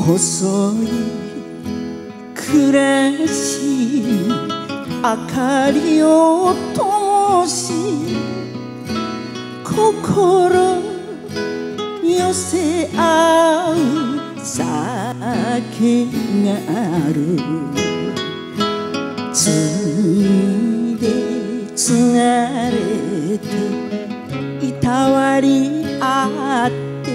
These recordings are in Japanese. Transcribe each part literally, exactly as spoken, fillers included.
細い暮らし明かりを灯し心寄せ合う酒があるついでつがれていたわり合って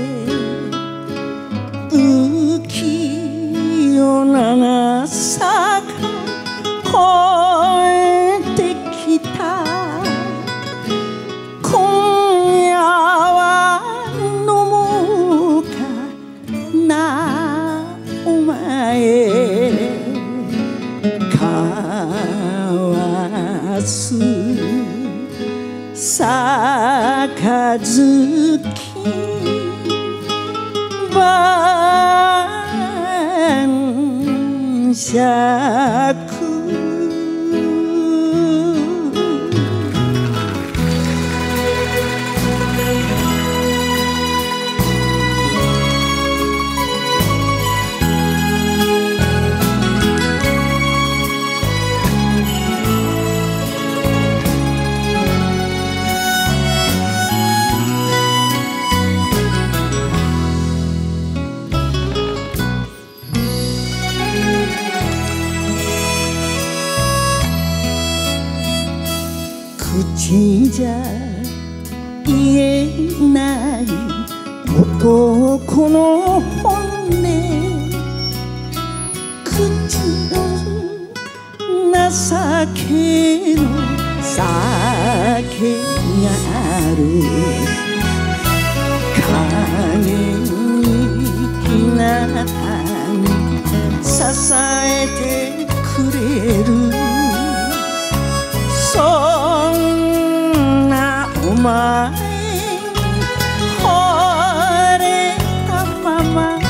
浮世長さが越えてきた今夜は飲もうかなお前交わす杯晩酌口じゃ言えない男の本音口の情けの酒がある影にひなたに支えてくれるそんなお前惚れたまま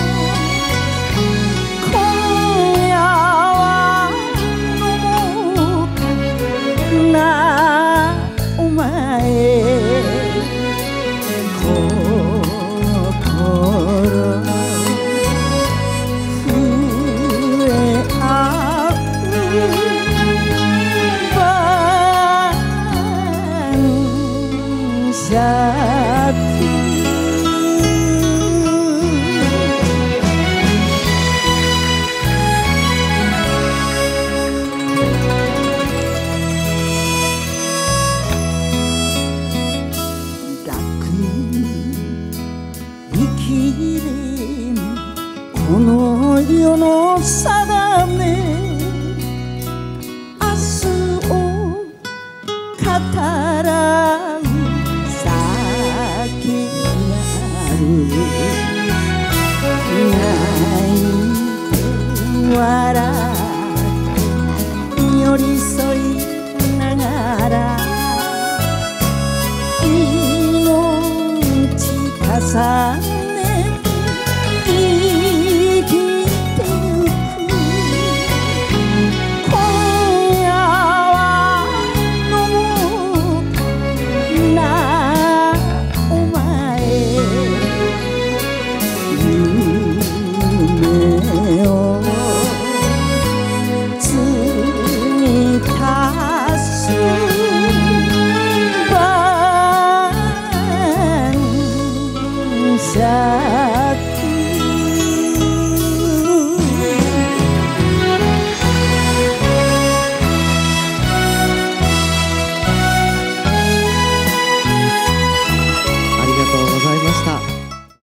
今夜は飲もうかなお前心触れ合うこの世の定め明日を語らう酒がある泣いて笑って寄り添いながら命重ねさ